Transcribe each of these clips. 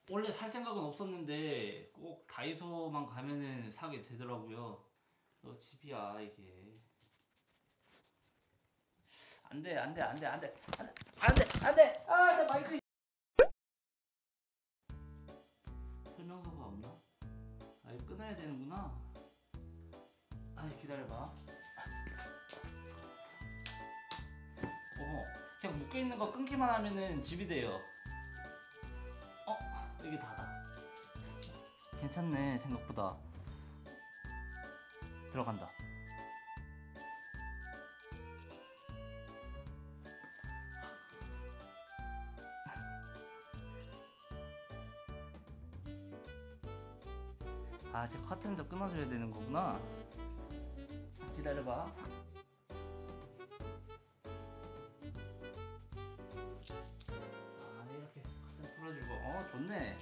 원래 살 생각은 없었는데 꼭 다이소만 가면은 사게 되더라고요. 너 집이야 이게. 안돼 안돼 안돼 안돼 안돼 안돼 나 마이크. 설명서가 없나? 아 이거 끊어야 되는구나. 아 기다려봐. 그냥 묶여있는 거 끊기만 하면은 집이 돼요. 이게 다다. 괜찮네 생각보다. 들어간다. 아 지금 커튼도 끊어줘야 되는 거구나. 기다려봐. 이렇게 커튼 풀어주고. 좋네.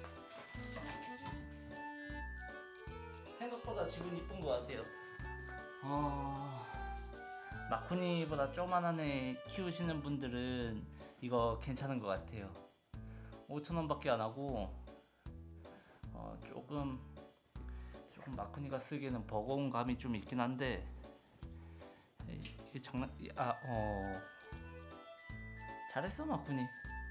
생각보다 집은 이쁜 것 같아요. 마쿠니보다 조그만한 애 키우시는 분들은 이거 괜찮은 것 같아요. 5,000원 밖에 안 하고 조금 마쿠니가 쓰기에는 버거운 감이 좀 있긴 한데 이게 장난. 잘했어 마쿠니.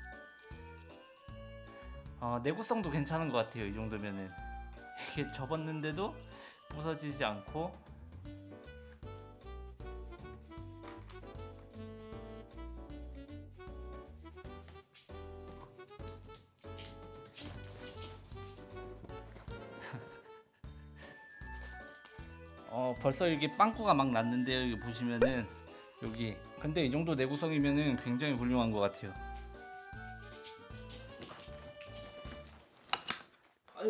내구성도 괜찮은 것 같아요. 이 정도면은 이게 접었는데도 부서지지 않고. 벌써 이게 빵꾸가 막 났는데요. 여기 보시면은 여기. 근데 이 정도 내구성이면은 굉장히 훌륭한 것 같아요. 아유.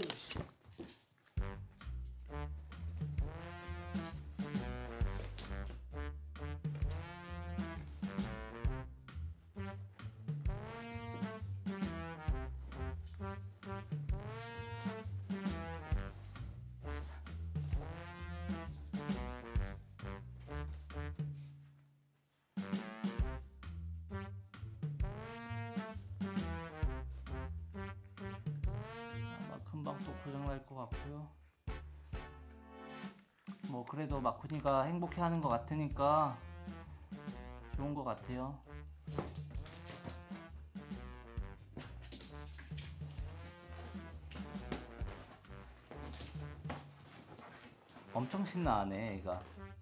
금방 또 고장날 것 같고요. 뭐 그래도 마쿠니가 행복해하는 것 같으니까 좋은 것 같아요. 엄청 신나하네 얘가.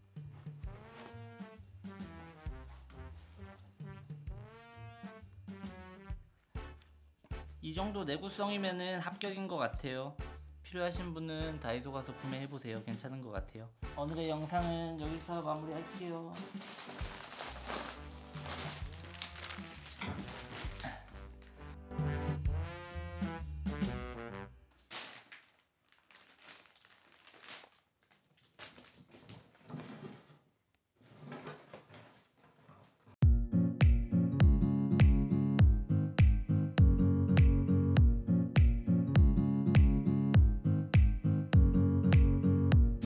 이 정도 내구성이면은 합격인 것 같아요. 필요하신 분은 다이소 가서 구매해보세요. 괜찮은 것 같아요. 오늘의 영상은 여기서 마무리할게요.